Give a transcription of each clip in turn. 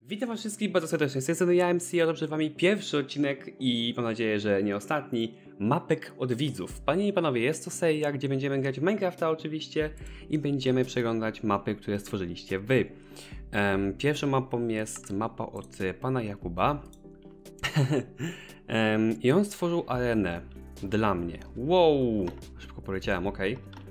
Witam was wszystkich bardzo serdecznie, z tej strony ja MC, a to przed wami pierwszy odcinek i mam nadzieję, że nie ostatni, mapek od widzów. Panie i panowie, jest to seria, gdzie będziemy grać w Minecrafta oczywiście i będziemy przeglądać mapy, które stworzyliście wy. Pierwszą mapą jest mapa od pana Jakuba i on stworzył arenę dla mnie. Wow, szybko poleciałem, ok.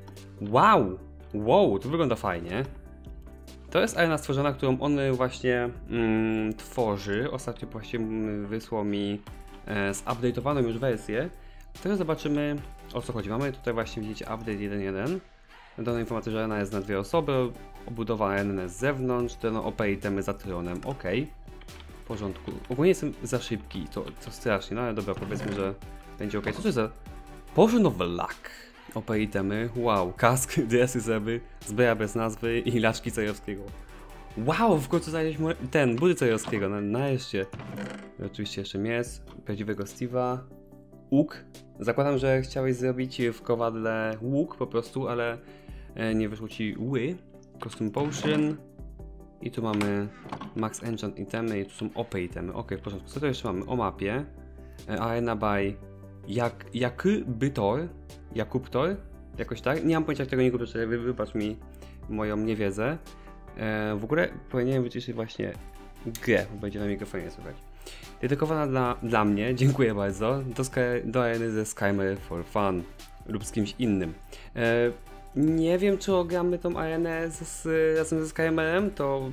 Wow, to wygląda fajnie. To jest arena stworzona, którą on właśnie tworzy. Ostatnio właśnie wysłał mi zupdate'owaną już wersję. Teraz zobaczymy, o co chodzi. Mamy tutaj właśnie, widzicie, update 1.1. Dana informacja, że arena jest na 2 osoby, obudowa areny z zewnątrz, to OP itemy za tronem, ok. W porządku. Ogólnie jestem za szybki, to strasznie, no ale dobra, powiedzmy, że będzie ok. Co to jest za... Potion of Luck. OP itemy, wow, kask, dresy zeby, zbroja bez nazwy i laczki Cejowskiego. Wow, w końcu znaleźliśmy ten, budy Cejowskiego, nareszcie. Oczywiście jeszcze miecz, prawdziwego Steve'a, łuk. Zakładam, że chciałeś zrobić w kowadle łuk po prostu, ale nie wyszło ci ły. Costume Potion. I tu mamy Max Enchant itemy i tu są OP itemy. Ok, w porządku. Co to jeszcze mamy? O mapie. Arena by Jakubtor, jakoś tak. Nie mam pojęcia, jak tego nie kupię, wybacz mi moją niewiedzę. W ogóle powinienem wyciszyć właśnie grę, bo będzie na mikrofonie słychać. Dedykowana dla mnie, dziękuję bardzo, do areny ze Skymer for Fun lub z kimś innym. Nie wiem, czy ogramy tą arenę razem ze Skymerem, to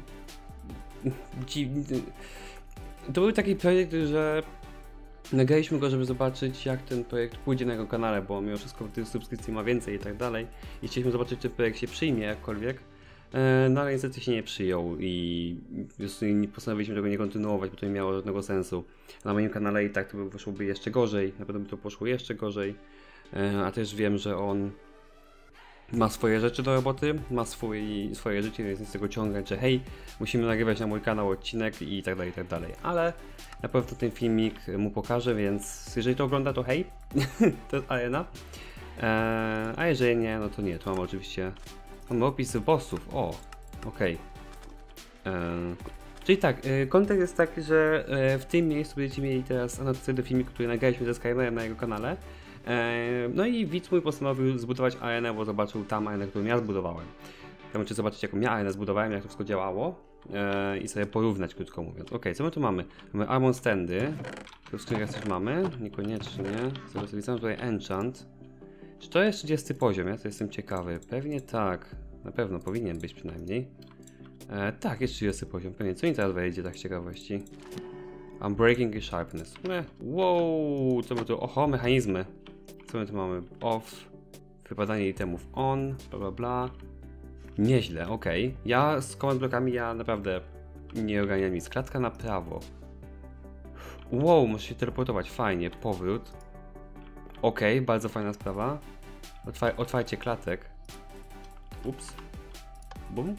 był taki projekt, że nagraliśmy go, żeby zobaczyć, jak ten projekt pójdzie na jego kanale, bo mimo wszystko tych subskrypcji ma więcej i tak dalej. I chcieliśmy zobaczyć, czy ten projekt się przyjmie jakkolwiek. No ale niestety się nie przyjął i postanowiliśmy tego nie kontynuować, bo to nie miało żadnego sensu. Na moim kanale i tak to wyszłoby jeszcze gorzej, na pewno by to poszło jeszcze gorzej. A też wiem, że on ma swoje rzeczy do roboty, ma swoje życie, więc nie z tego ciągać, że hej, musimy nagrywać na mój kanał odcinek i tak dalej. Ale na pewno ten filmik mu pokażę, więc jeżeli to ogląda, to hej, to jest arena. A jeżeli nie, no to nie, tu mamy oczywiście opis bossów, okej. Czyli tak, kontekst jest taki, że w tym miejscu będziecie mieli teraz anotację do filmiku, który nagraliśmy ze Skymerem na jego kanale. No i widz mój postanowił zbudować arenę, bo zobaczył tam arenę, którą ja zbudowałem. Chcę zobaczyć, jaką ja arenę zbudowałem, jak to wszystko działało i sobie porównać, krótko mówiąc. Ok, co my tu mamy? Mamy Armor Standy, tu w skrzynkach coś mamy, niekoniecznie. Zobaczymy tutaj Enchant. Czy to jest 30 poziom? Ja to jestem ciekawy. Pewnie tak, na pewno powinien być przynajmniej. Tak, jest 30 poziom, pewnie. Co mi teraz wejdzie, tak z ciekawości? Unbreaking i Sharpness. Wow, co my tu? Oho, mechanizmy. Co my tu mamy? Off, wypadanie itemów on, bla. Nieźle, ok. Ja z command blockami naprawdę nie ogarniam nic. Klatka na prawo. Wow, muszę się teleportować, fajnie, powrót. Ok, bardzo fajna sprawa. Otwarcie klatek. Ups. Bum.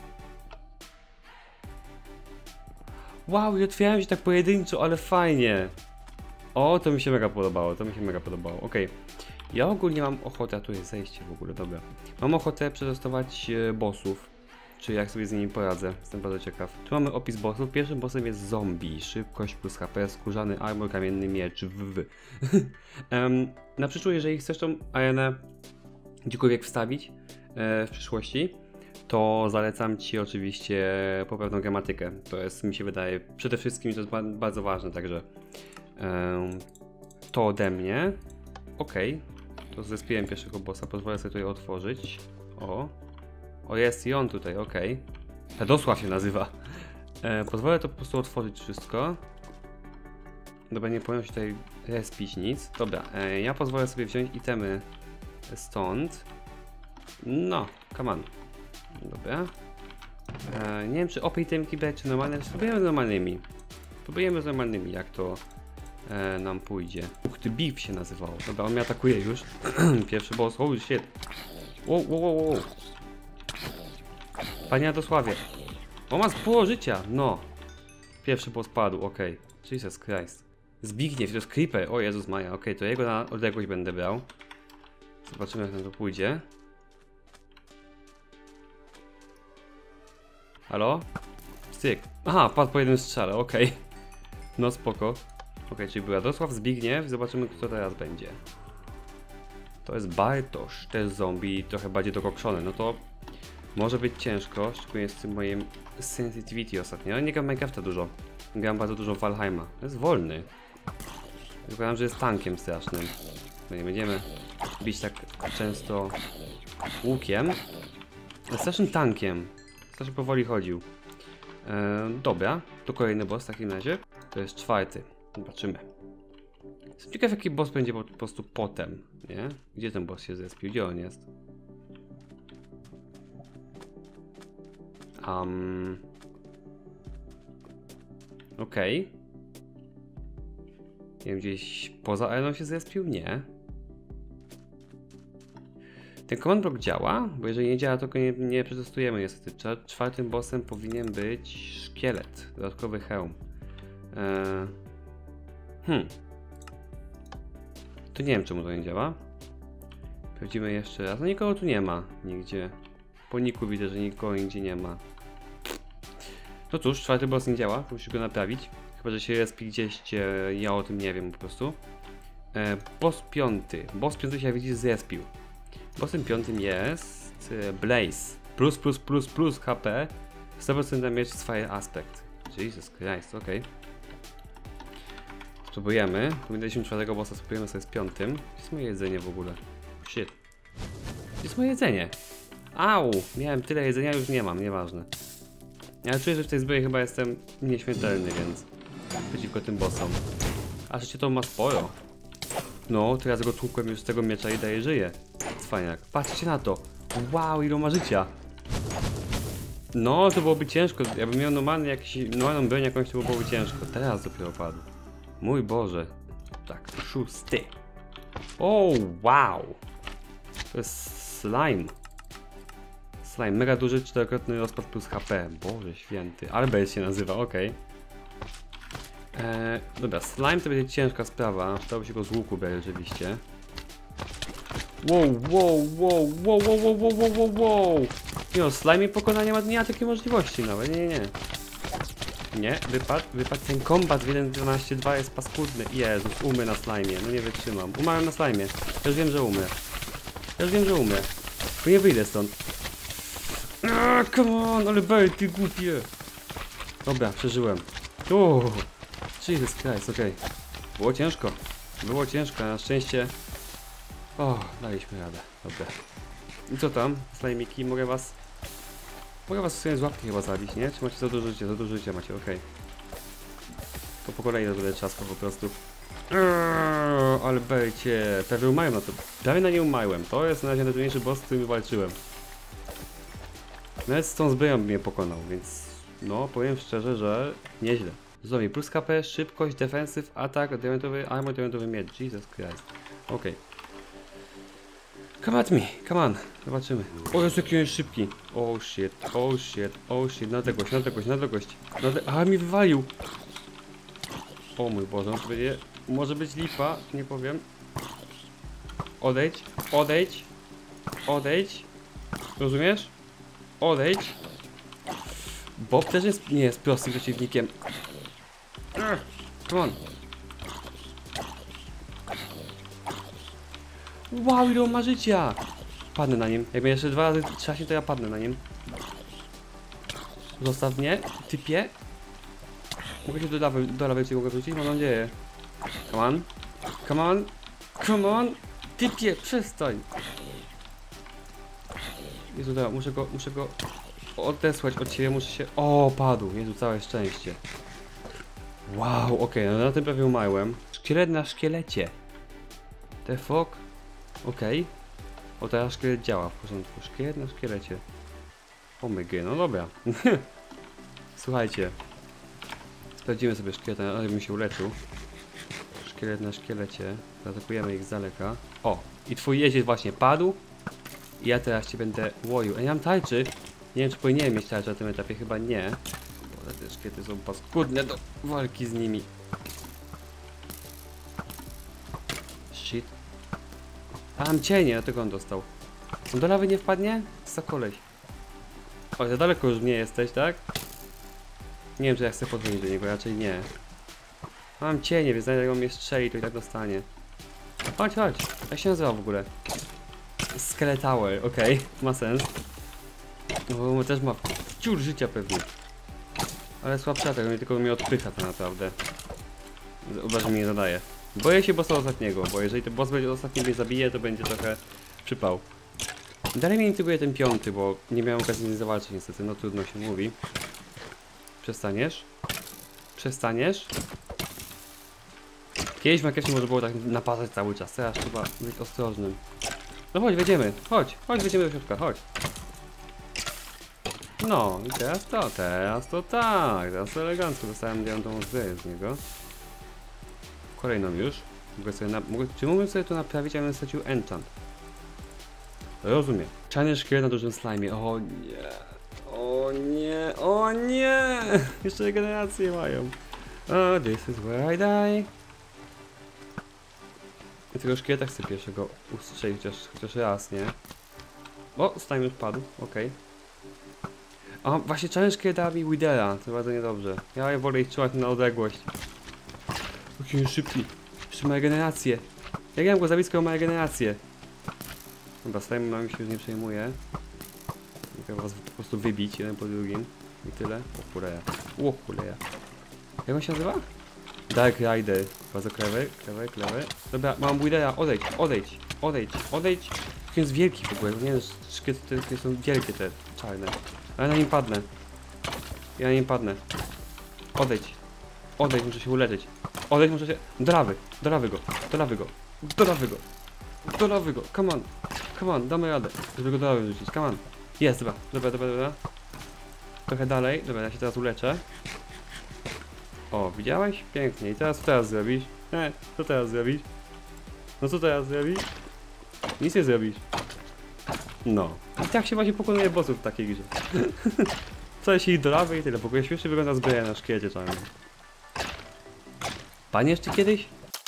Wow, i otwierałem się tak pojedynczo, ale fajnie. O, to mi się mega podobało, ok. Ja ogólnie mam ochotę, a tu jest zejście w ogóle, dobra. Mam ochotę przetestować bossów, czy jak sobie z nimi poradzę, jestem bardzo ciekaw. Tu mamy opis bossów, pierwszym bossem jest zombie, szybkość plus HP, skórzany armor, kamienny miecz, na przyszłość, jeżeli chcesz tą arenę gdziekolwiek wstawić w przyszłości, to zalecam Ci oczywiście poprawną gramatykę. To jest, mi się wydaje, przede wszystkim to jest bardzo ważne, także to ode mnie. Ok, to zespiłem pierwszego bossa, pozwolę sobie tutaj otworzyć. O jest i on tutaj, ok. Pedosław się nazywa. Pozwolę to po prostu otworzyć wszystko. Dobra, nie powinno się tutaj respić nic. Dobra, ja pozwolę sobie wziąć itemy stąd. No, come on. Dobra. Nie wiem, czy OP itemki brać, czy normalne. Spróbujemy z normalnymi, jak to nam pójdzie. Ukty Beef się nazywało. Dobra, on mnie atakuje już. Pierwszy boss. Holy shit. Wow. Panie Jadosławie. On ma sporo życia. No. Pierwszy boss padł, ok. Jesus Christ. Zbigniew, to jest Creeper. O Jezus Maja, ok. To jego na odległość będę brał. Zobaczymy, jak nam to pójdzie. Halo? styk. Aha, padł po jednym strzale, okej. No spoko. Okej, czyli był Radosław, Zbigniew, zobaczymy kto teraz będzie. To jest Bartosz, też zombie, trochę bardziej dokokszony, no to może być ciężko, szczególnie z tym moim sensitivity ostatnio. Ale nie gram Minecrafta dużo, gram bardzo dużo Valheima. Jest wolny. Zakładam, że jest tankiem strasznym. No nie będziemy bić tak często łukiem. Jest strasznym tankiem. Strasznie powoli chodził. Dobra, to kolejny boss w takim razie. To jest 4. Zobaczymy. Jestem ciekaw jaki boss będzie po prostu potem, nie? Gdzie ten boss się zespił? Gdzie on jest? Okej. Nie wiem, gdzieś poza areną się zespił? Nie. Ten command block działa, bo jeżeli nie działa, to go nie przetestujemy niestety. 4. bossem powinien być szkielet, dodatkowy hełm. To nie wiem czemu to nie działa. Sprawdzimy jeszcze raz. No nikogo tu nie ma nigdzie. Po niku widzę, że nikogo nigdzie nie ma. No cóż, 4. boss nie działa, to musisz go naprawić. Chyba, że się respi gdzieś, gdzie ja o tym nie wiem po prostu. Boss 5. Boss 5 się jak widzisz zrespił. Bossem 5 jest Blaze. Plus HP. 100% damage z Fire Aspect. Jesus Christ, okej. Spróbujemy. Pamiętaliśmy 4. bossa, spróbujemy sobie z 5. Gdzie jest moje jedzenie w ogóle? Shit. Gdzie jest moje jedzenie? Au! Miałem tyle jedzenia, już nie mam, nieważne. Ja czuję, że w tej zbroi chyba jestem nieśmiertelny, więc przeciwko tym bossom. A życie to ma sporo. No, teraz go tłukłem już z tego miecza i daje żyje. Cwaniak. Patrzcie na to. Wow, ile ma życia. No, to byłoby ciężko. Jakbym miał normalną broń jakąś, to byłoby ciężko. Teraz dopiero padł. Mój Boże. Tak, 6. O, wow. To jest slime. Slime, mega duży, 4-krotny rozpad plus HP. Boże święty. Albert się nazywa, okej. Dobra, slime to będzie ciężka sprawa. Przydałoby się go z łuku brać oczywiście. Wow. Nie no, slime pokonania nie ma takiej możliwości nawet, nie. Nie, wypadł ten kombat w 1.12.2 jest paskudny. Jezus, umrę na slime, no nie wytrzymam. Umarłem na slime. Ja już wiem, że umrę. Bo nie wyjdę stąd. Come on, ale bej, ty głupie. Dobra, przeżyłem. Jesus Christ, okej. Było ciężko, na szczęście. Daliśmy radę, dobra. I co tam, slajmiki, mogę was w sumie z łapki chyba zabić, nie? Czy macie za dużo życia macie, okej. To po kolei będę trzaskał po prostu. Ale bejcie, prawie umarłem na to. Prawie na nie umarłem, to jest na razie najtrudniejszy boss, z którym walczyłem. Nawet z tą zbroją mnie pokonał, więc no, powiem szczerze, że nieźle. Zombie, plus KP, szybkość, defensyw, atak, diamentowy, armor, diamentowy miecz, Jesus Christ. Okej. Come at me, come on, zobaczymy. O, jest jaki on jest szybki. Oh shit, na odległość. Aha, mi wywalił. O mój Boże, to będzie, może być lipa, nie powiem. Odejdź. Rozumiesz? Odejdź. Bob też nie jest prostym przeciwnikiem. Come on. Wow, ile on ma życia! Padnę na nim. Jak mnie jeszcze 2 razy trzaśnie, to ja padnę na nim. Zostaw mnie, typie. Mogę się do lawy mogę wrócić? Mam nadzieję. Come on! Typie, przestań! Jezu, dobra, muszę go odesłać od siebie, muszę się... O, padł! Jezu, całe szczęście. Wow, okej, no na tym prawie umarłem. Szkielet na szkielecie. The fuck? Okej. O, teraz szkielet działa, w porządku. Szkielet na szkielecie. Omega, no dobra. Słuchajcie. Sprawdzimy sobie szkielet, ale bym się uleczył. Szkielet na szkielecie. Zaatakujemy ich z daleka. O, i twój jeździec właśnie padł. I ja teraz cię będę łoił. A ja mam tarczy. Nie wiem, czy powinienem mieć tarczę na tym etapie, chyba nie. Bo te szkielety są paskudne do walki z nimi. Shit. A, mam cienie, dlatego on dostał. On do lawy nie wpadnie? Co za koleś. O, za daleko już nie jesteś, tak? Nie wiem, czy ja chcę podchodzić do niego, raczej nie. Mam cienie, więc jak on mnie strzeli, to i tak dostanie. Chodź, chodź. Jak się nazywa w ogóle? Skeletower, okej, ma sens. Bo też ma wciur życia pewnie. Ale słabsza tego, tylko mnie odpycha to naprawdę. Uważam, mi nie zadaje. Boję się bossa ostatniego, bo jeżeli ten boss będzie ostatni mnie zabije, to będzie trochę przypał. Dalej mnie intryguje ten piąty, bo nie miałem okazji z nim zawalczyć niestety, no trudno się mówi. Przestaniesz? Przestaniesz? Kiedyś Minecrafcie może było tak napadać cały czas, teraz trzeba być ostrożnym. No chodź, wejdziemy, chodź, wejdziemy do środka, chodź. No i teraz to tak, teraz to elegancko, dostałem diamentową zbroję z niego. Kolejną już. Czy mógłbym sobie to naprawić, a bym stracił enchant? Rozumiem. Czarny szkielet na dużym slime. O nie. O nie. O nie. Jeszcze regeneracje mają. Oh, this is where I die. I tego szkieleta chcę pierwszego ustrzelić chociaż raz, nie? O, slime już padł. Okej. A właśnie czarny szkielet dała mi Withera. To bardzo niedobrze. Ja wolę ich trzymać na odległość. Jaki szybki. Jeszcze ma regenerację. Jak ja mam go zabić, skoro ma regenerację? Dobra, slime się już nie przejmuje. Mogę was po prostu wybić jeden po drugim. I tyle. O chuleja. O chuleja. Jak on się nazywa? Dark Rider. Bardzo clever. Dobra, mam Withera. Odejdź. Taki jest wielki w ogóle. Nie wiem, szkielety te są wielkie te czarne. Ale na nim padnę. Ja na nim padnę. Odejdź, muszę się uleczyć. Muszę się... Do lawy go. Come on, damy radę. Żeby go do lawy wrzucić, come on. Jest, dobra. Trochę dalej, dobra, ja się teraz uleczę. O, widziałeś? Pięknie. I teraz co teraz zrobisz? Co teraz zrobisz? No co teraz zrobisz? Nic nie zrobisz. No. I tak się właśnie pokonuje bossów w takiej grze. Co jeśli do lawy i tyle. W ogóle śmiesznie wygląda zbroja na szkielecie czarnym. Pan jeszcze kiedyś?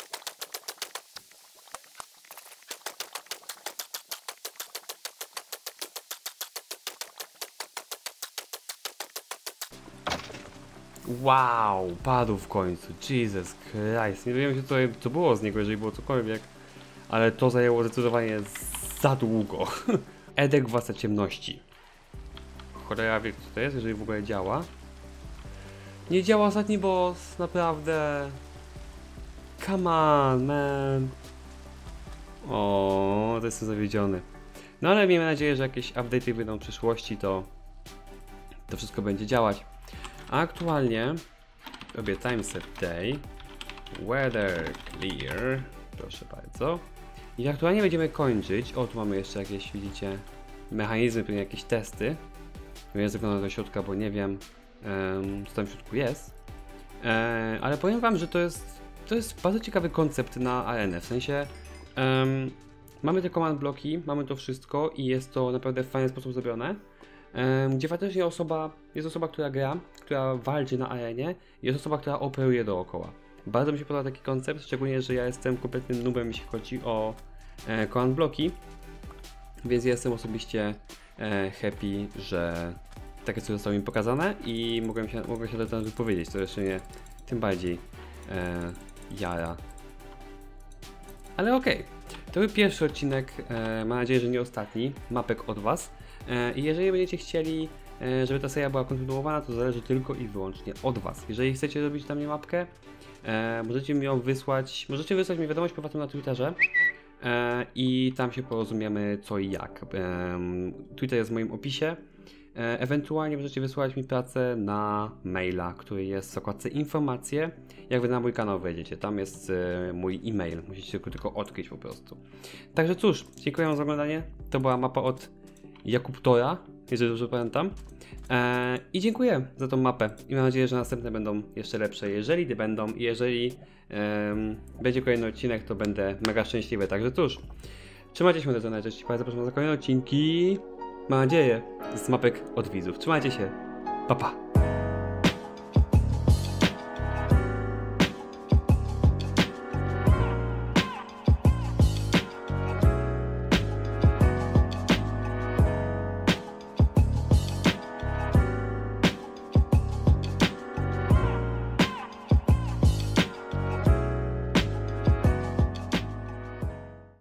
Wow, padł w końcu. Jesus Christ. Nie wiem, co było z niego, jeżeli było cokolwiek. Ale to zajęło zdecydowanie za długo. Edek Władca Ciemności. Cholera wie, co to jest, jeżeli w ogóle działa. Nie działa ostatni boss, naprawdę. Come on, man. O, to jestem zawiedziony. No ale miejmy nadzieję, że jakieś update'y wyjdą w przyszłości, to wszystko będzie działać. A aktualnie robię timeset day. Weather clear. Proszę bardzo. I aktualnie będziemy kończyć. O, tu mamy jeszcze jakieś, widzicie, mechanizmy, pewnie jakieś testy. Ja zaglądam do środka, bo nie wiem, co tam w środku jest. Ale powiem wam, że to jest bardzo ciekawy koncept na arenę. W sensie mamy te command bloki, mamy to wszystko i jest to naprawdę w fajny sposób zrobione. Gdzie faktycznie jest osoba, która gra, która walczy na arenie, i jest osoba, która operuje dookoła. Bardzo mi się podoba taki koncept, szczególnie, że ja jestem kompletnym noobem, jeśli chodzi o command bloki, więc jestem osobiście happy, że takie coś zostało mi pokazane i mogłem się na ten wypowiedzieć, to jeszcze mnie tym bardziej jara. Ale okej, to był pierwszy odcinek, mam nadzieję, że nie ostatni, mapek od was. I jeżeli będziecie chcieli, żeby ta seria była kontynuowana, to zależy tylko i wyłącznie od was. Jeżeli chcecie zrobić dla mnie mapkę, możecie mi ją wysłać, mi wiadomość prywatną na Twitterze i tam się porozumiemy co i jak. Twitter jest w moim opisie. Ewentualnie możecie wysłać mi pracę na maila, który jest w zakładce informacje. Jak wy na mój kanał wejdziecie, tam jest mój e-mail, musicie tylko odkryć po prostu. Także cóż, dziękuję wam za oglądanie. To była mapa od Jakubtora, jeżeli dobrze pamiętam. I dziękuję za tą mapę i mam nadzieję, że następne będą jeszcze lepsze. Jeżeli będą i jeżeli będzie kolejny odcinek, to będę mega szczęśliwy. Także cóż, trzymajcie się, moi drodzy, bardzo zapraszam na kolejne odcinki. Mam nadzieję, z mapek od widzów. Trzymajcie się, pa pa!